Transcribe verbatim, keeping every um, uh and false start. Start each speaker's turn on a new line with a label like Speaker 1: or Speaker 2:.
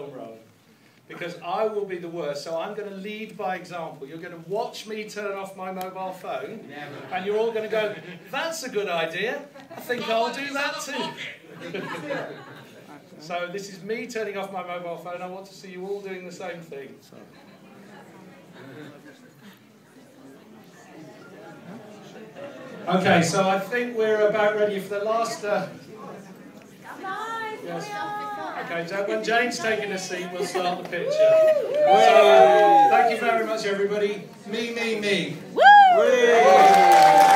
Speaker 1: film rolling. Because I will be the worst, so I'm going to lead by example. You're going to watch me turn off my mobile phone, and you're all going to go, that's a good idea, I think I'll do that too. So this is me turning off my mobile phone. I want to see you all doing the same thing. So. Okay, so I think we're about ready for the last... Uh, yes. Okay, so when Jane's taking a seat, we'll start the picture. So, uh, thank you very much, everybody. Me, me, me. Woo!